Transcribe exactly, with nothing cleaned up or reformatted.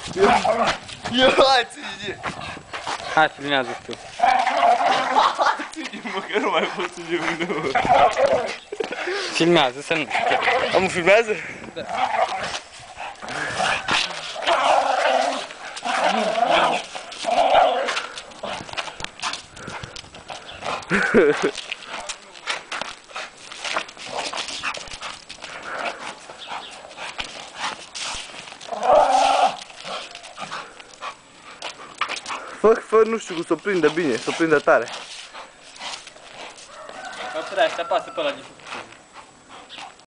Eu, hai, ține! Hai, filmează tu. Ține-mă, că nu mai pot să zic unde. Filmează, să nu știu. Am filmează? Da. Fă, fă, nu știu cum să o prindă bine, să o prindă tare. Apărea, apasă pe ăla de